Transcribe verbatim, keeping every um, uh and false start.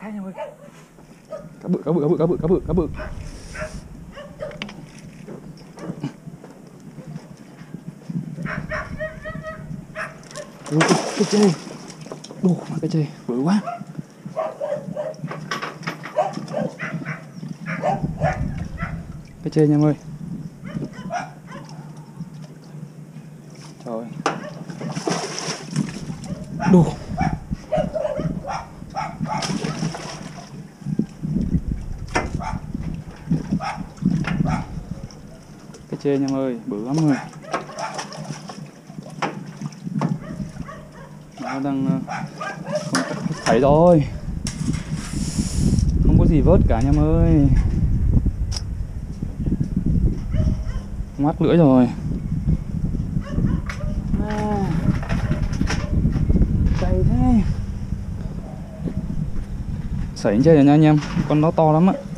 cá nha ơi. Cá bự, cá bự, cá bự, cá bự, cá bự, cá bự. Ui, cái chê. Đồ, cái chê, bự quá. Cái chê nha em ơi. Trời. Đồ. Cái chê nha em ơi, bự lắm rồi. Nó đang không thấy rồi. Không có gì vớt cả nha em ơi. Mắc lưỡi rồi. À, cay thế. Sảy chơi rồi nha anh em. Con nó to lắm ạ.